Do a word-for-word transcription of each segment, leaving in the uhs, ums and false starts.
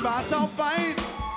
schwarz auf weiß.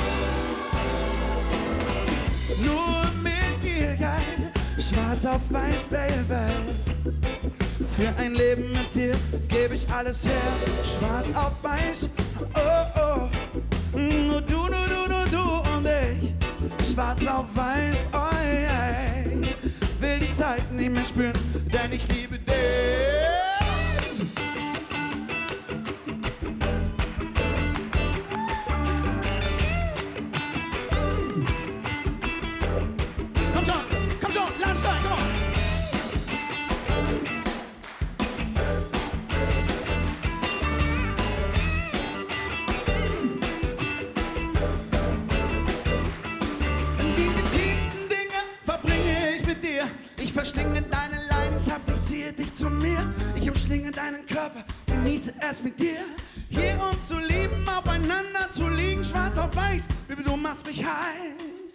Nur mit dir, geil, schwarz auf weiß, Baby. Für ein Leben mit dir gebe ich alles her, schwarz auf weiß, oh oh. Nur du, nur du, nur du und ich, schwarz auf weiß, oh yeah. Will die Zeit nicht mehr spüren, denn ich liebe dich. Komm schon, komm schon, Landstein, komm! Die intimsten Dinge verbringe ich mit dir. Ich verschlinge deine Leidenschaft, ich ziehe dich zu mir. Ich umschlinge deinen Körper, genieße es mit dir. Hier uns zu lieben, aufeinander zu liegen, schwarz auf weiß. Baby, du machst mich heiß.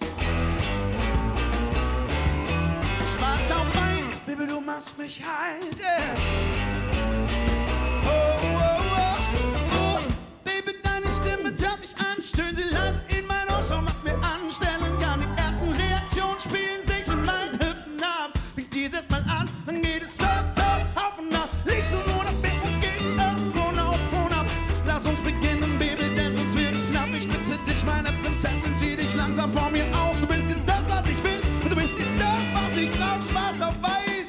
Schwarz auf weiß, Baby, du machst mich heiß, yeah. Oh, oh, oh, oh. Baby, deine Stimme darf ich an, stöhn sie leise in mein Ohr, schau, was mir anstellen kann. Die ersten Reaktionen spielen sich in meinen Hüften ab. Bieg dieses Mal an, dann geht es top, top, auf und ab. Legst du nur noch mit und gehst irgendwo auf und ab. Lass uns beginnen, Baby, denn sonst wird es knapp. Ich bitte dich, meine Prinzessin, zieh dich langsam vor mir aus. Du bist jetzt das, was ich will, und du bist jetzt das, was ich brauch, schwarz auf weiß.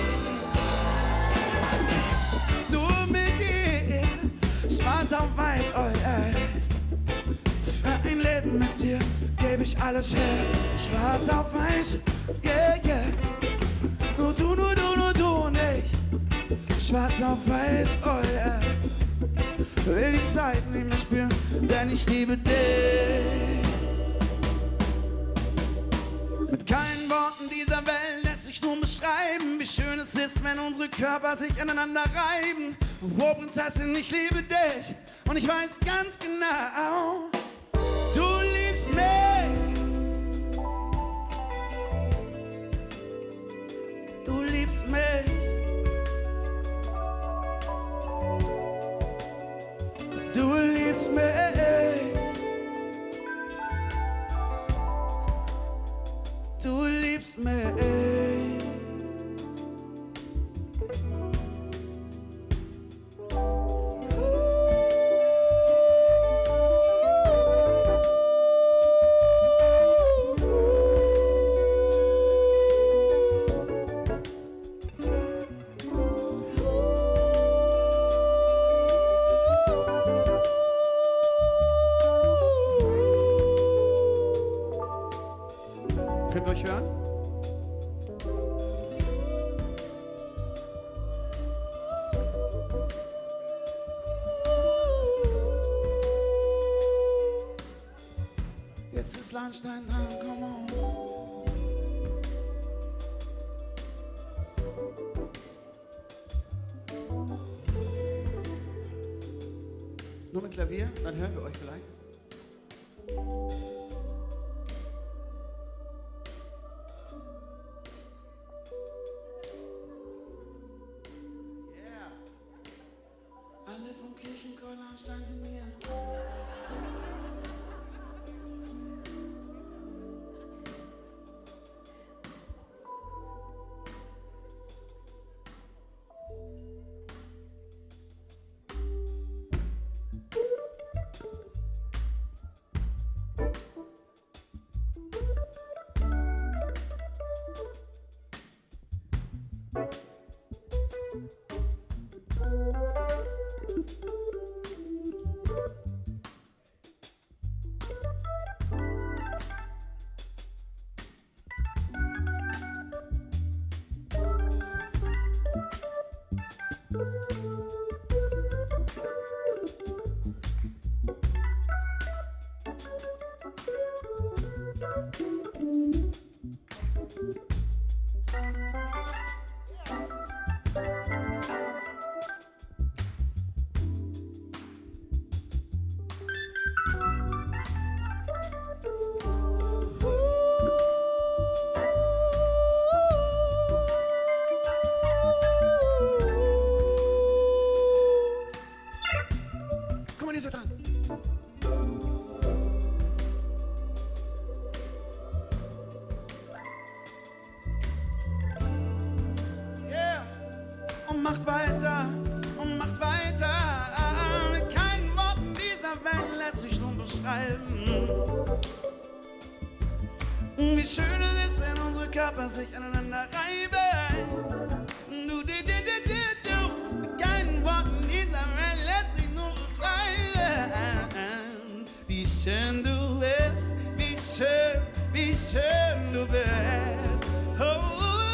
Nur mit dir, schwarz auf weiß, oh yeah. Für ein Leben mit dir gebe ich alles her, schwarz auf weiß, yeah, yeah. Nur du, nur du, nur du und ich, schwarz auf weiß, oh yeah. Will die Zeit nicht mehr spüren, denn ich liebe dich. Mit keinen Worten dieser Welt lässt sich nur beschreiben, wie schön es ist, wenn unsere Körper sich aneinander reiben. Oh, Prinzessin, ich liebe dich und ich weiß ganz genau, du liebst mich. Du liebst mich. Du liebst mich. Du liebst mich. Könnt ihr euch hören? Jetzt ist Landstein dran, come on. Nur mit Klavier, dann hören wir euch vielleicht. Alle vom Kirchenchor Landstein sind mir. Come on, Isatan. macht weiter und macht weiter. Mit keinen Worten dieser Welt lässt sich nun beschreiben. Wie schön es ist, wenn unsere Körper sich aneinander reiben. Du, du, du, du, du, du. Mit keinen Worten dieser Welt lässt sich nur beschreiben. Wie schön du bist, wie schön, wie schön du bist. Oh.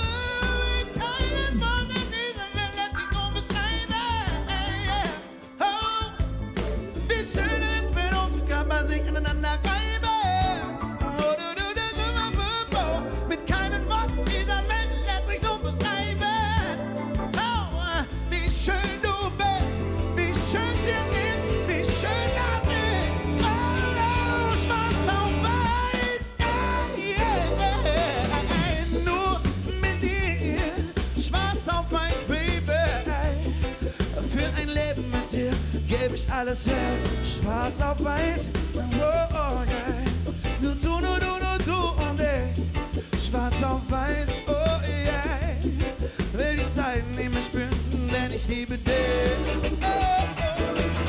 Sich aneinander reiben. Oh, du, du, du, du, du, du. Mit keinen Worten dieser Welt lässt sich nur beschreiben. Oh, wie schön du bist, wie schön sie ist, wie schön das ist. Oh, oh, schwarz auf weiß, yeah, yeah. Nur mit dir, schwarz auf weiß, Baby. Für ein Leben mit dir gebe ich alles her, schwarz auf weiß. Oh, oh, yeah. Du, du, du, du, du, du und ich, schwarz auf weiß, oh, yeah. Will die Zeit nicht mehr spüren, denn ich liebe dich. Oh, oh.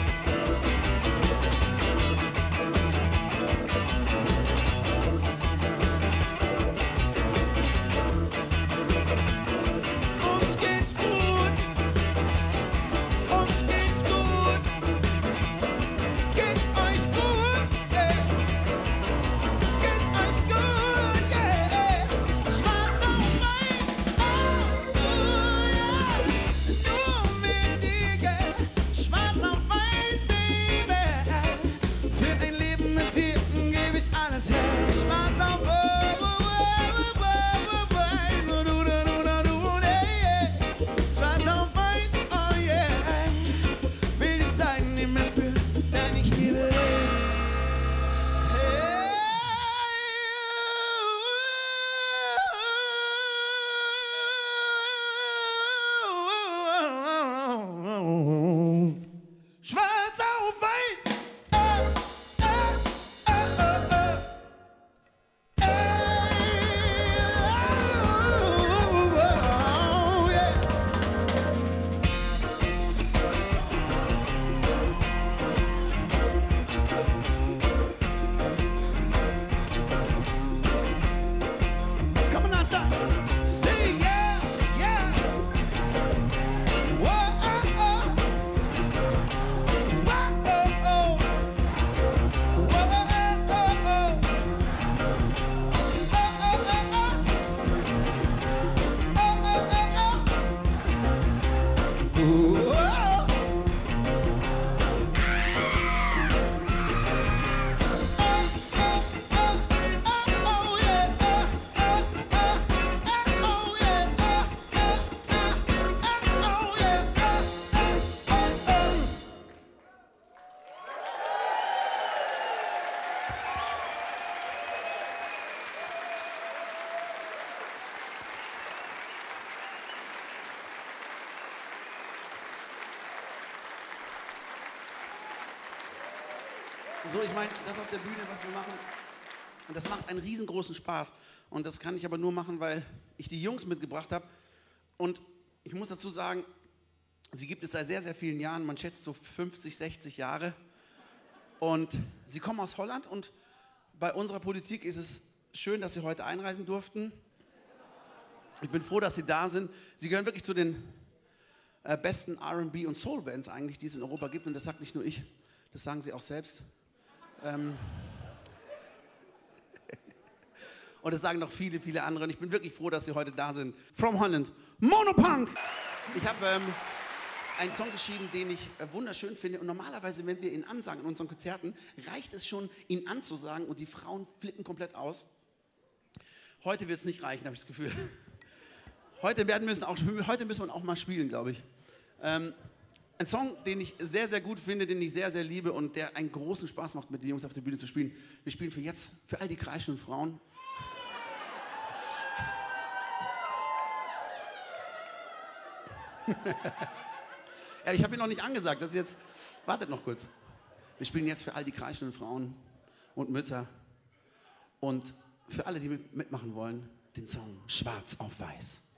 Uns geht's gut, uns geht's gut. Geht's euch gut? Yeah. Geht's euch gut? Yeah. Schwarz auf weiß, oh, oh, yeah. Nur mit dir, yeah. Schwarz auf weiß, Baby. Für ein Leben mit dir gebe ich alles her. Schwarz auf oh, oh, oh, oh, oh, weiß, oh, du, du, du, du, du, yeah. Schwarz auf weiß, oh yeah. Will die Zeit nicht mehr spüren, denn ich liebe dich. Schwarz auf weiß. Oh, oh, oh, oh, oh. Hey, oh, oh, oh, yeah. Come on now, stop. Say yeah, yeah. Whoa, oh, oh. Whoa, oh, oh. Whoa, oh, oh, oh. Oh, oh, oh, oh. Oh, oh, oh, oh. Ooh, oh. So, ich meine, das auf der Bühne, was wir machen, und das macht einen riesengroßen Spaß. Und das kann ich aber nur machen, weil ich die Jungs mitgebracht habe. Und ich muss dazu sagen, sie gibt es seit sehr, sehr vielen Jahren. Man schätzt so fünfzig, sechzig Jahre. Und sie kommen aus Holland. Und bei unserer Politik ist es schön, dass sie heute einreisen durften. Ich bin froh, dass sie da sind. Sie gehören wirklich zu den äh, besten R and B und Soul-Bands eigentlich, die es in Europa gibt. Und das sagt nicht nur ich, das sagen sie auch selbst. Ähm und das sagen noch viele, viele andere. Und ich bin wirklich froh, dass sie heute da sind. From Holland, Monopunk! Ich habe ähm, einen Song geschrieben, den ich äh, wunderschön finde. Und normalerweise, wenn wir ihn ansagen in unseren Konzerten, reicht es schon, ihn anzusagen und die Frauen flippen komplett aus. Heute wird es nicht reichen, habe ich das Gefühl. Heute, werden müssen auch, heute müssen wir auch mal spielen, glaube ich. Ähm, Ein Song, den ich sehr, sehr gut finde, den ich sehr, sehr liebe und der einen großen Spaß macht, mit den Jungs auf der Bühne zu spielen. Wir spielen für jetzt, für all die kreischenden Frauen. Ja, ich habe ihn noch nicht angesagt, das ist jetzt, wartet noch kurz. Wir spielen jetzt für all die kreischenden Frauen und Mütter und für alle, die mitmachen wollen, den Song Schwarz auf Weiß.